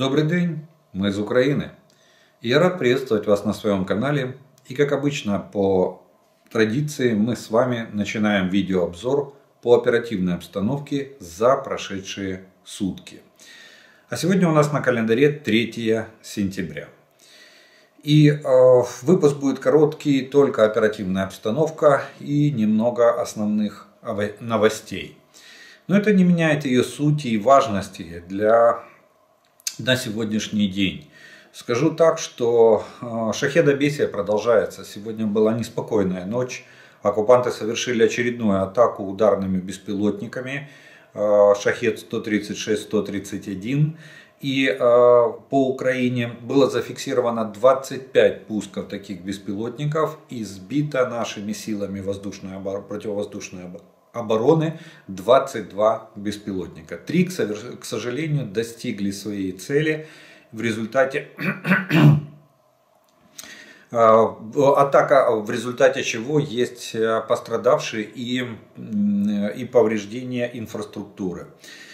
Добрый день, мы из Украины. И я рад приветствовать вас на своем канале. И как обычно, по традиции, мы с вами начинаем видеообзор по оперативной обстановке за прошедшие сутки. А сегодня у нас на календаре 3 сентября. И выпуск будет короткий, только оперативная обстановка и немного основных новостей. Но это не меняет ее сути и важности на сегодняшний день. Скажу так, что шахедобесие продолжается. Сегодня была неспокойная ночь. Оккупанты совершили очередную атаку ударными беспилотниками Шахед 136-131. И по Украине было зафиксировано 25 пусков таких беспилотников и сбито нашими силами противовоздушной обороны 22 беспилотника. 3, к сожалению, достигли своей цели. В результате атака, в результате чего есть пострадавшие и повреждения инфраструктуры.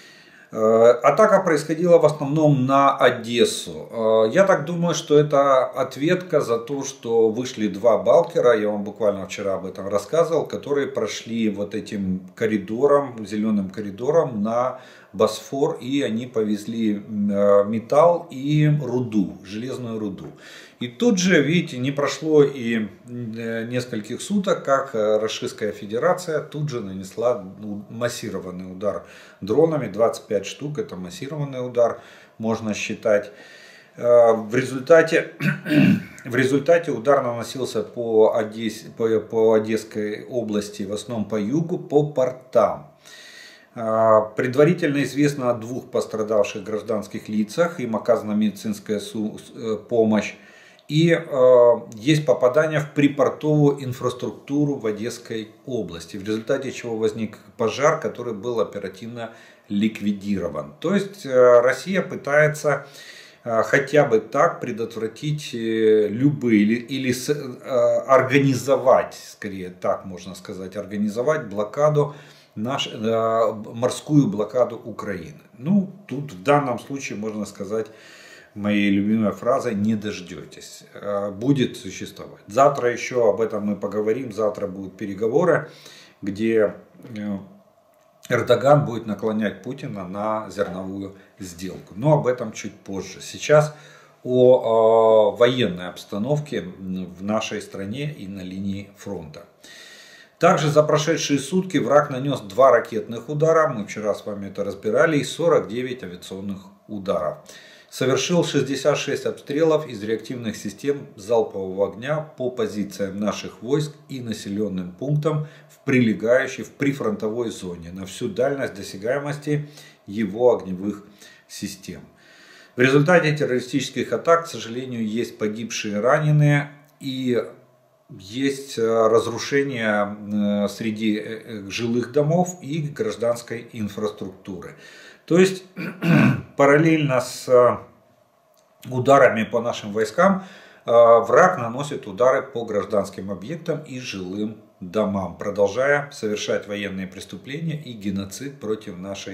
Атака происходила в основном на Одессу. Я так думаю, что это ответка за то, что вышли 2 балкера, я вам буквально вчера об этом рассказывал, которые прошли вот этим коридором, зеленым коридором на Босфор, и они повезли металл и руду, железную руду. И тут же, видите, не прошло и нескольких суток, как Российская Федерация тут же нанесла массированный удар дронами, 25 штук, это массированный удар, можно считать. В результате удар наносился по Одесской области, в основном по югу, по портам. Предварительно известно о 2 пострадавших гражданских лицах, им оказана медицинская помощь. И есть попадание в припортовую инфраструктуру в Одесской области, в результате чего возник пожар, который был оперативно ликвидирован. То есть Россия пытается хотя бы так предотвратить любые или организовать, скорее так можно сказать, организовать блокаду, морскую блокаду Украины. Ну, тут в данном случае можно сказать, моей любимой фразой, не дождетесь, будет существовать. Завтра еще об этом мы поговорим, завтра будут переговоры, где Эрдоган будет наклонять Путина на зерновую сделку. Но об этом чуть позже. Сейчас о военной обстановке в нашей стране и на линии фронта. Также за прошедшие сутки враг нанес 2 ракетных удара, мы вчера с вами это разбирали, и 49 авиационных ударов. Совершил 66 обстрелов из реактивных систем залпового огня по позициям наших войск и населенным пунктам в прилегающей в прифронтовой зоне на всю дальность досягаемости его огневых систем. В результате террористических атак, к сожалению, есть погибшие и раненые, и есть разрушения среди жилых домов и гражданской инфраструктуры. То есть параллельно с ударами по нашим войскам враг наносит удары по гражданским объектам и жилым домам, продолжая совершать военные преступления и геноцид против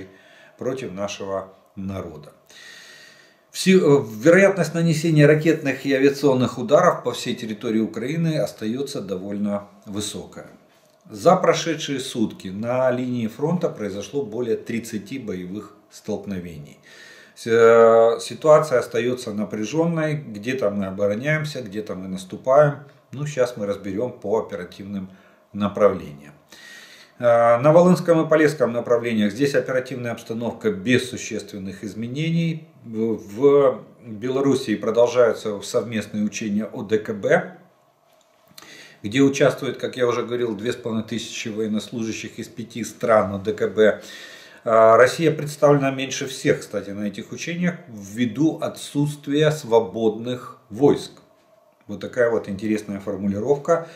нашего народа. Вероятность нанесения ракетных и авиационных ударов по всей территории Украины остается довольно высокая. За прошедшие сутки на линии фронта произошло более 30 боевых столкновений. Ситуация остается напряженной, где-то мы обороняемся, где-то мы наступаем. Ну, сейчас мы разберем по оперативным направлениям. На Волынском и Полесском направлениях здесь оперативная обстановка без существенных изменений. В Белоруссии продолжаются совместные учения ОДКБ, где участвует, как я уже говорил, 2500 военнослужащих из 5 стран ОДКБ. Россия представлена меньше всех, кстати, на этих учениях ввиду отсутствия свободных войск. Вот такая вот интересная формулировка.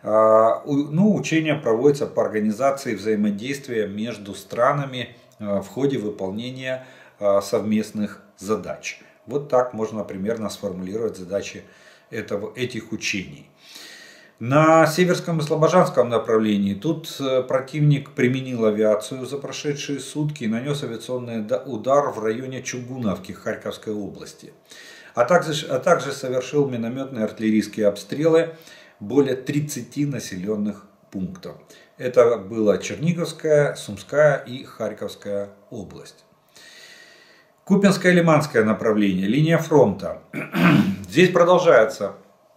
Учения проводятся по организации взаимодействия между странами в ходе выполнения совместных задач. Вот так можно примерно сформулировать задачи этих учений. На Северском и Слобожанском направлении тут противник применил авиацию за прошедшие сутки и нанес авиационный удар в районе Чугуновки Харьковской области. А также совершил минометные артиллерийские обстрелы более 30 населенных пунктов. Это была Черниговская, Сумская и Харьковская область. Купянское и Лиманское направление, линия фронта. Здесь продолжаются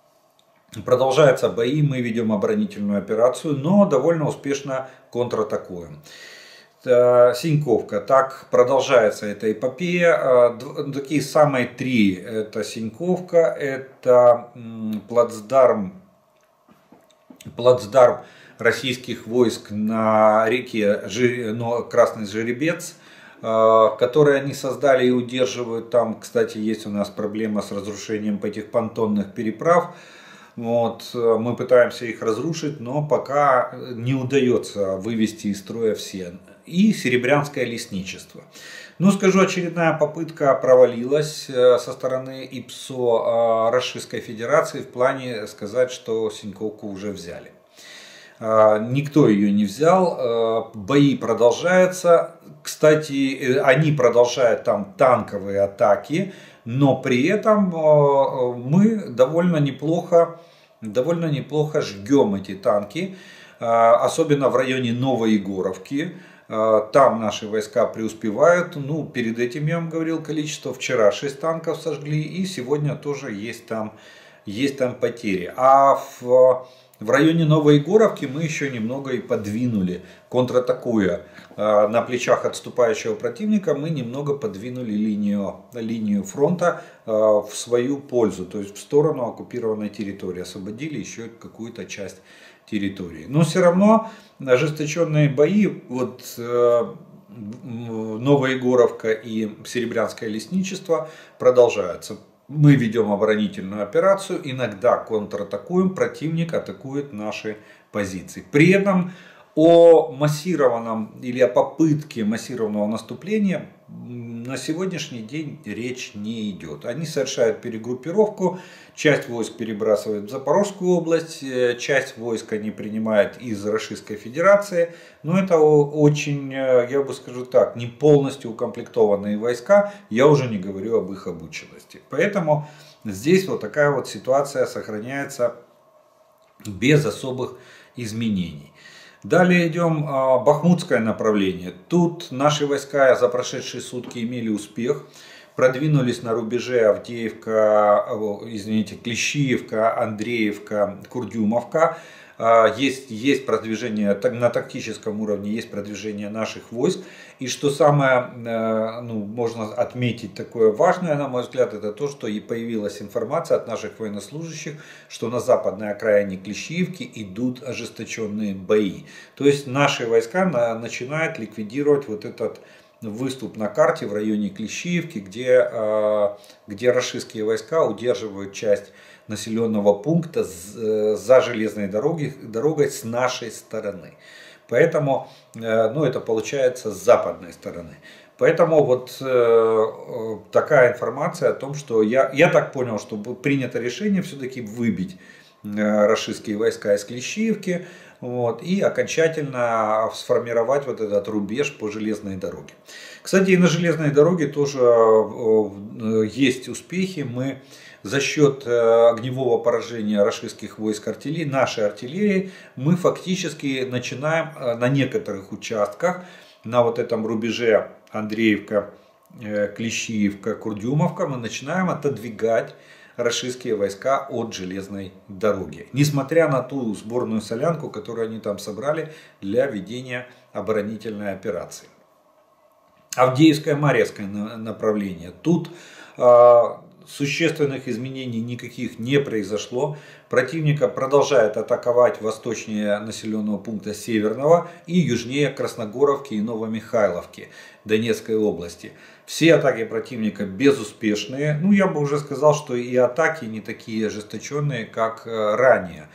бои, мы ведем оборонительную операцию, но довольно успешно контратакуем. Синьковка, так продолжается эта эпопея. Такие самые три: это Синьковка, это плацдарм российских войск на реке Красный Жеребец, которые они создали и удерживают. Там, кстати, есть у нас проблема с разрушением этих понтонных переправ. Вот, мы пытаемся их разрушить, но пока не удается вывести из строя все. И Серебрянское лесничество. Ну, скажу, очередная попытка провалилась со стороны ИПСО Российской Федерации в плане сказать, что Синьковку уже взяли. Никто ее не взял, бои продолжаются. Кстати, они продолжают там танковые атаки, но при этом мы довольно неплохо жгем эти танки, особенно в районе Новоегоровки. Там наши войска преуспевают. Ну, перед этим я вам говорил количество. Вчера 6 танков сожгли, и сегодня тоже есть там потери. А в районе Новоегоровки мы еще немного и подвинули, контратакуя на плечах отступающего противника, мы немного подвинули линию фронта в свою пользу, то есть в сторону оккупированной территории, освободили еще какую-то часть территории. Но все равно ожесточенные бои, вот Новоегоровка и Серебрянское лесничество продолжаются. Мы ведем оборонительную операцию, иногда контратакуем, противник атакует наши позиции. При этом о массированном или о попытке массированного наступления на сегодняшний день речь не идет. Они совершают перегруппировку, часть войск перебрасывают в Запорожскую область, часть войск они принимают из Российской Федерации. Но это очень, я бы скажу так, не полностью укомплектованные войска, я уже не говорю об их обученности. Поэтому здесь вот такая вот ситуация сохраняется без особых изменений. Далее идем Бахмутское направление. Тут наши войска за прошедшие сутки имели успех. Продвинулись на рубеже Авдеевка, Клещиевка, Андреевка, Курдюмовка. Есть продвижение на тактическом уровне, есть продвижение наших войск. И что самое, можно отметить такое важное, на мой взгляд, это то, что и появилась информация от наших военнослужащих, что на западной окраине Клещиевки идут ожесточенные бои. То есть наши войска начинают ликвидировать вот этот выступ на карте в районе Клещиевки, где российские войска удерживают часть населенного пункта за железной дорогой с нашей стороны. Поэтому, это получается с западной стороны. Поэтому вот такая информация о том, что я так понял, что принято решение все-таки выбить российские войска из Клещиевки, и окончательно сформировать вот этот рубеж по железной дороге. Кстати, и на железной дороге тоже есть успехи. Мы за счет огневого поражения российских войск нашей артиллерии, мы фактически начинаем на некоторых участках, на вот этом рубеже Андреевка, Клещиевка, Курдюмовка, мы начинаем отодвигать российские войска от железной дороги. Несмотря на ту сборную солянку, которую они там собрали для ведения оборонительной операции. Авдеевское, Марьевское направление. Тут существенных изменений никаких не произошло. Противник продолжает атаковать восточнее населенного пункта Северного и южнее Красногоровки и Новомихайловки Донецкой области. Все атаки противника безуспешные. Я бы уже сказал, что и атаки не такие ожесточенные, как ранее.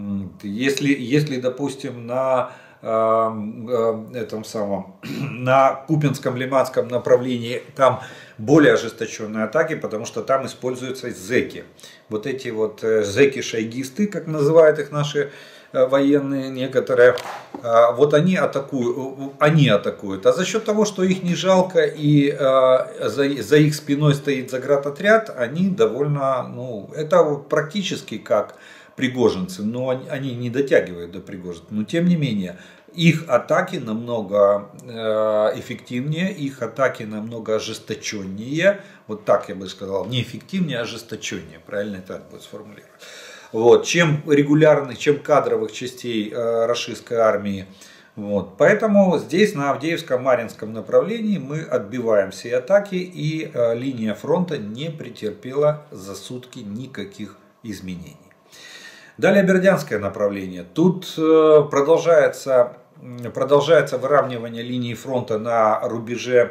Если допустим, на Купянском-Лиманском направлении там более ожесточенные атаки, потому что там используются зэки. Вот эти вот зэки-шойгисты, как называют их наши военные некоторые, вот они атакуют. А за счет того, что их не жалко и за их спиной стоит заградотряд, они довольно, это практически как пригожинцы, но они не дотягивают до пригожинцев. Но тем не менее, их атаки намного эффективнее, их атаки намного ожесточеннее. Вот так я бы сказал, не эффективнее, а ожесточеннее. Правильно это будет сформулировать. Вот, чем регулярных, чем кадровых частей рашистской армии. Вот. Поэтому здесь на Авдеевско-Марьинском направлении мы отбиваем все атаки, и линия фронта не претерпела за сутки никаких изменений. Далее Бердянское направление. Тут продолжается выравнивание линии фронта на рубеже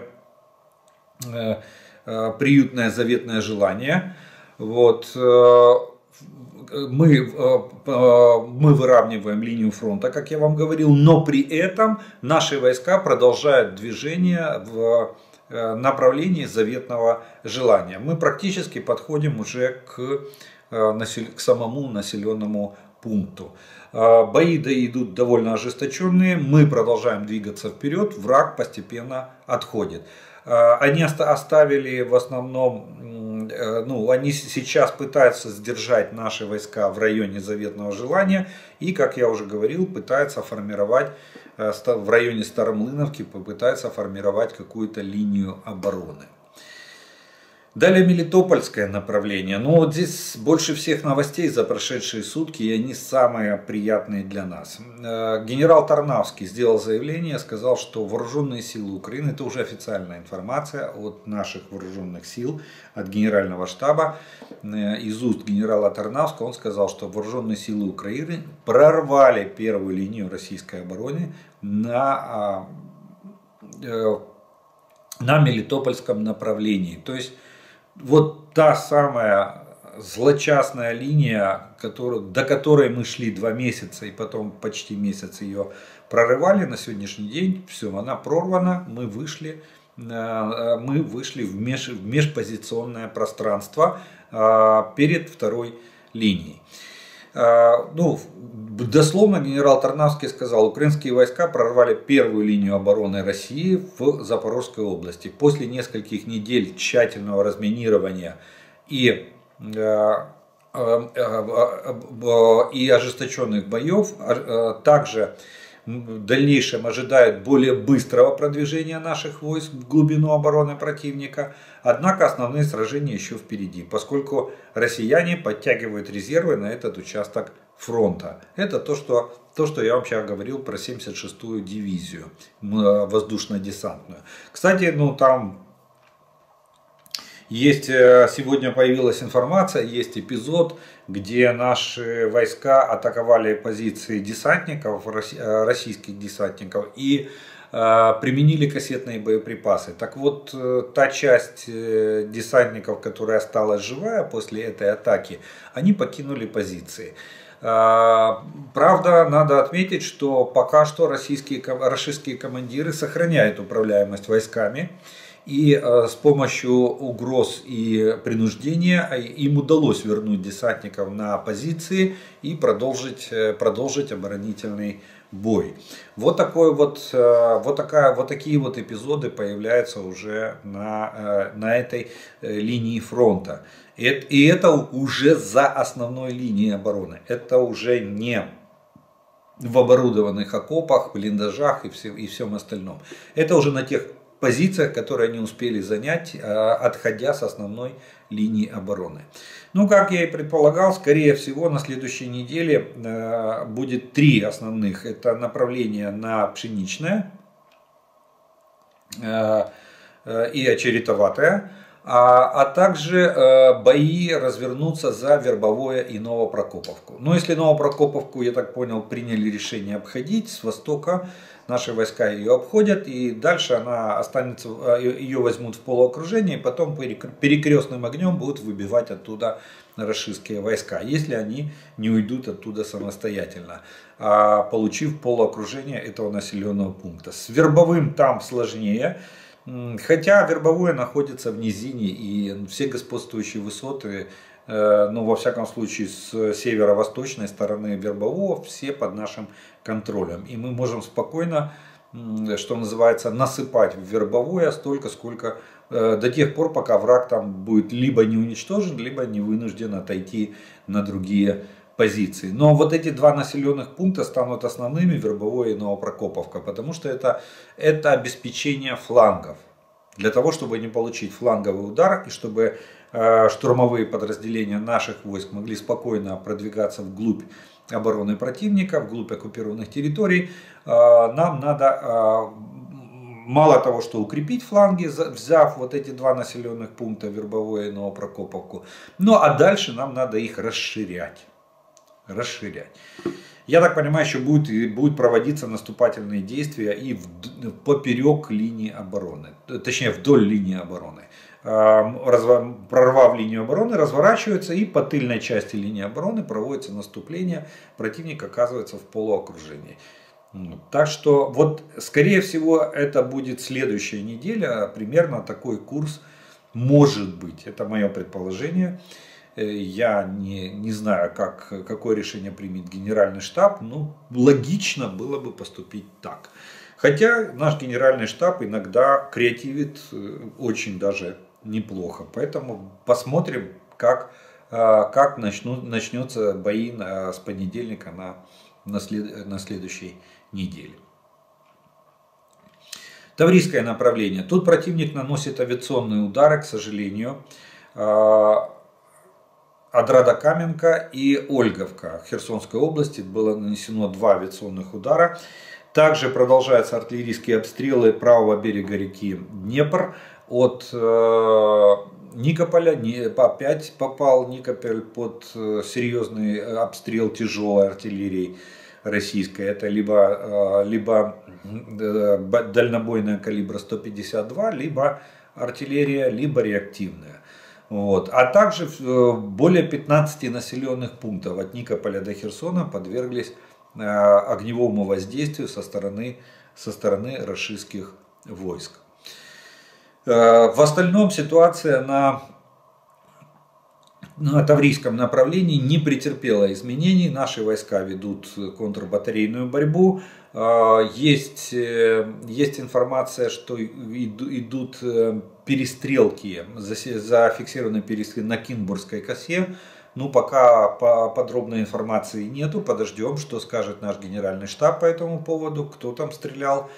приютное заветное желание. Вот. Мы выравниваем линию фронта, как я вам говорил, но при этом наши войска продолжают движение в направлении заветного желания. Мы практически подходим уже к самому населенному пункту. Бои идут довольно ожесточенные, мы продолжаем двигаться вперед, враг постепенно отходит. Они оставили в основном, они сейчас пытаются сдержать наши войска в районе заветного желания и, как я уже говорил, пытаются формировать в районе Старомлыновки, попытаются формировать какую-то линию обороны. Далее Мелитопольское направление. Вот здесь больше всех новостей за прошедшие сутки, и они самые приятные для нас. Генерал Тарнавский сделал заявление, сказал, что вооруженные силы Украины, это уже официальная информация от наших вооруженных сил, от генерального штаба, из уст генерала Тарнавского, он сказал, что вооруженные силы Украины прорвали первую линию российской обороны на Мелитопольском направлении. То есть вот та самая злочастная линия, до которой мы шли 2 месяца и потом почти месяц ее прорывали, на сегодняшний день все, она прорвана, мы вышли в межпозиционное пространство перед второй линией. Дословно генерал Тарнавский сказал, украинские войска прорвали первую линию обороны России в Запорожской области. После нескольких недель тщательного разминирования и ожесточенных боев, также в дальнейшем ожидают более быстрого продвижения наших войск в глубину обороны противника. Однако основные сражения еще впереди, поскольку россияне подтягивают резервы на этот участок фронта. Это то, что я вам сейчас говорил про 76-ю дивизию воздушно-десантную. Кстати, там есть, сегодня появилась информация, есть эпизод, где наши войска атаковали позиции десантников, российских десантников, и применили кассетные боеприпасы. Так вот, та часть десантников, которая осталась живая после этой атаки, они покинули позиции. Правда, надо отметить, что пока что российские командиры сохраняют управляемость войсками. И с помощью угроз и принуждения им удалось вернуть десантников на позиции и продолжить оборонительный бой. Вот такие вот эпизоды появляются уже на этой линии фронта. И это уже за основной линией обороны. Это уже не в оборудованных окопах, блиндажах и всем остальном. Это уже на тех позициях, которые они успели занять, отходя с основной линии обороны. Как я и предполагал, скорее всего на следующей неделе будет 3 основных. Это направление на Пшеничное и Очеретоватое, а также бои развернутся за Вербовое и Новопрокоповку. Но если Новопрокоповку, я так понял, приняли решение обходить с востока, наши войска ее обходят, и дальше она останется, ее возьмут в полуокружение, и потом перекрестным огнем будут выбивать оттуда рашистские войска, если они не уйдут оттуда самостоятельно, получив полуокружение этого населенного пункта. С Вербовым там сложнее. Хотя Вербовое находится в низине, и все господствующие высоты, ну, во всяком случае, с северо-восточной стороны Вербового, все под нашим контролем. И мы можем спокойно, что называется, насыпать в Вербовое столько, сколько до тех пор, пока враг там будет либо не уничтожен, либо не вынужден отойти на другие позиции. Но вот эти два населенных пункта станут основными, Вербовое и Новопрокоповка, потому что это обеспечение флангов. Для того, чтобы не получить фланговый удар и чтобы штурмовые подразделения наших войск могли спокойно продвигаться вглубь обороны противника, вглубь оккупированных территорий, нам надо мало того, что укрепить фланги, взяв вот эти два населенных пункта, Вербовое и Новопрокоповку, ну а дальше нам надо их расширять. Я так понимаю, еще будут проводиться наступательные действия и поперек линии обороны, точнее вдоль линии обороны. Прорвав линию обороны, разворачивается и по тыльной части линии обороны проводится наступление, противник оказывается в полуокружении. Так что вот скорее всего это будет следующая неделя, примерно такой курс может быть, это мое предположение. Я не знаю, какое решение примет Генеральный штаб, но логично было бы поступить так. Хотя наш Генеральный штаб иногда креативит очень даже неплохо. Поэтому посмотрим, как начнутся бои с понедельника на следующей неделе. Таврийское направление. Тут противник наносит авиационные удары, к сожалению. Адрада-Каменка и Ольговка в Херсонской области было нанесено 2 авиационных удара. Также продолжаются артиллерийские обстрелы правого берега реки Днепр. От Никополя опять попал Никополь под серьезный обстрел тяжелой артиллерии российской. Это либо дальнобойная калибра 152, либо артиллерия, либо реактивная. Вот. А также более 15 населенных пунктов от Никополя до Херсона подверглись огневому воздействию со стороны рашистских войск. В остальном ситуация на Таврийском направлении не претерпела изменений. Наши войска ведут контрбатарейную борьбу. Есть информация, что идут перестрелки, зафиксированы перестрелки на Кинбургской косе. Ну, пока подробной информации нету. Подождем, что скажет наш Генеральный штаб по этому поводу, кто там стрелял,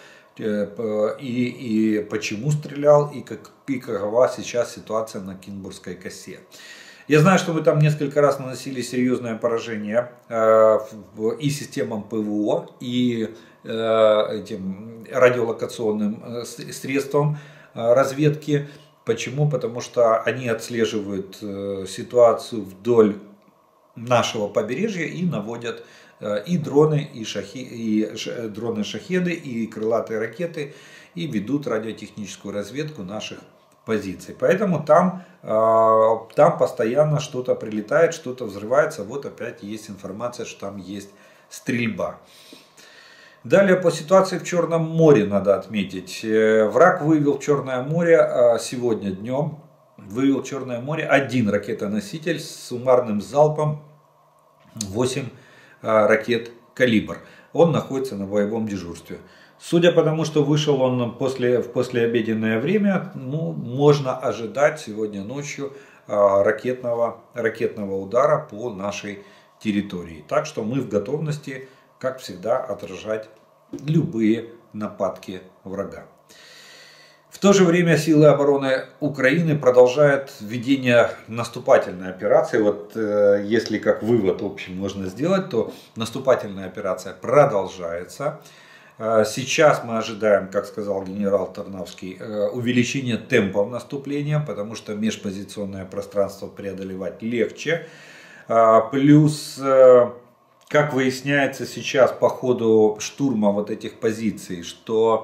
и почему стрелял, и какова сейчас ситуация на Кинбургской косе. Я знаю, что мы там несколько раз наносили серьезное поражение и системам ПВО, и этим радиолокационным средствам разведки. Почему? Потому что они отслеживают ситуацию вдоль нашего побережья и наводят и дроны, и дроны-шахеды, и крылатые ракеты, и ведут радиотехническую разведку наших позиций. Поэтому там постоянно что-то прилетает, что-то взрывается. Вот опять есть информация, что там есть стрельба. Далее по ситуации в Черном море надо отметить. Враг вывел в Черное море сегодня днем. Вывел в Черное море один ракетоноситель с суммарным залпом 8 ракет «Калибр». Он находится на боевом дежурстве. Судя по тому, что вышел он в послеобеденное время, ну, можно ожидать сегодня ночью ракетного удара по нашей территории. Так что мы в готовности, как всегда, отражать любые нападки врага. В то же время силы обороны Украины продолжают ведение наступательной операции. Вот если как вывод общий можно сделать, то наступательная операция продолжается. Сейчас мы ожидаем, как сказал генерал Тарнавский, увеличения темпов наступления, потому что межпозиционное пространство преодолевать легче. Плюс, как выясняется сейчас по ходу штурма вот этих позиций, что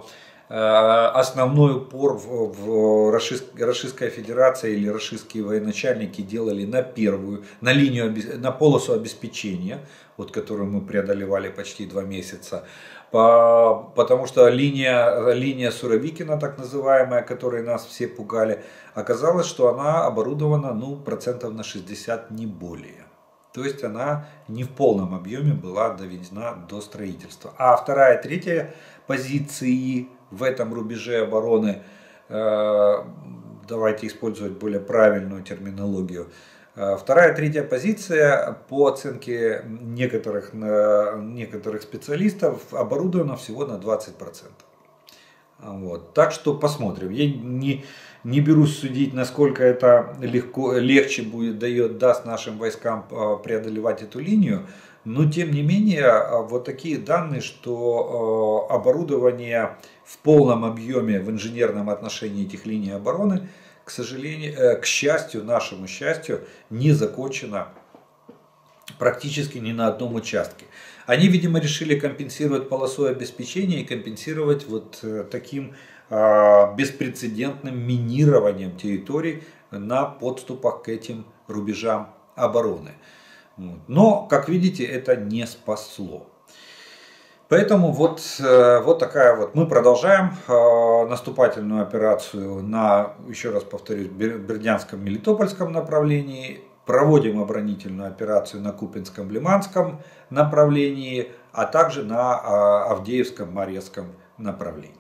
основной упор Российская Федерация или российские военачальники делали на линию, на полосу обеспечения, вот которую мы преодолевали почти 2 месяца. Потому что линия Суровикина, так называемая, которой нас все пугали, оказалось, что она оборудована процентов на 60, не более. То есть она не в полном объеме была доведена до строительства. А вторая, третья позиции в этом рубеже обороны, давайте использовать более правильную терминологию, вторая, третья позиция, по оценке некоторых специалистов, оборудована всего на 20%. Вот. Так что посмотрим. Я не берусь судить, насколько это легче даст нашим войскам преодолевать эту линию. Но тем не менее, вот такие данные, что оборудование в полном объеме в инженерном отношении этих линий обороны, к сожалению, к счастью, нашему счастью, не закончено практически ни на одном участке. Они, видимо, решили компенсировать полосой обеспечения и компенсировать вот таким беспрецедентным минированием территорий на подступах к этим рубежам обороны. Но, как видите, это не спасло. Поэтому вот такая вот. Мы продолжаем наступательную операцию на, еще раз повторюсь, Бердянском, Мелитопольском направлении. Проводим оборонительную операцию на Купинском, Лиманском направлении, а также на Авдеевском, Марьевском направлении.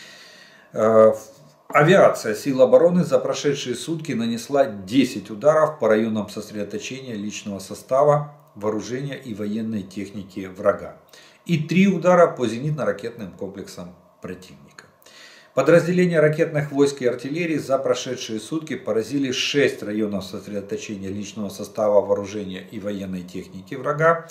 Авиация сил обороны за прошедшие сутки нанесла 10 ударов по районам сосредоточения личного состава, вооружения и военной техники врага. И 3 удара по зенитно-ракетным комплексам противника. Подразделения ракетных войск и артиллерии за прошедшие сутки поразили 6 районов сосредоточения личного состава, вооружения и военной техники врага,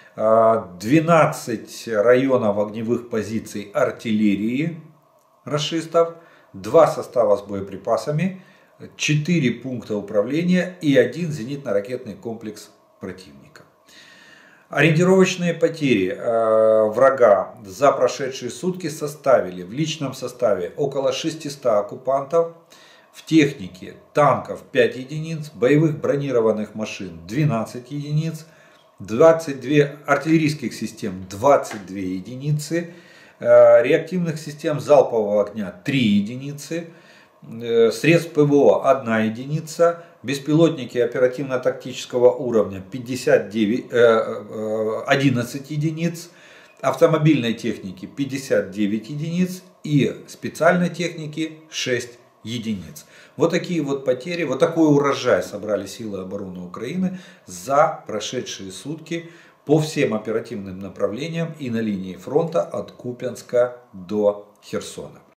12 районов огневых позиций артиллерии рашистов, 2 состава с боеприпасами, 4 пункта управления и 1 зенитно-ракетный комплекс противника. Ориентировочные потери врага за прошедшие сутки составили в личном составе около 600 оккупантов, в технике танков 5 единиц, боевых бронированных машин 12 единиц, 22 артиллерийских систем 22 единицы, реактивных систем залпового огня 3 единицы, средств ПВО 1 единица, беспилотники оперативно-тактического уровня 11 единиц, автомобильной техники 59 единиц и специальной техники 6 единиц. Вот такие вот потери, вот такой урожай собрали силы обороны Украины за прошедшие сутки по всем оперативным направлениям и на линии фронта от Купянска до Херсона.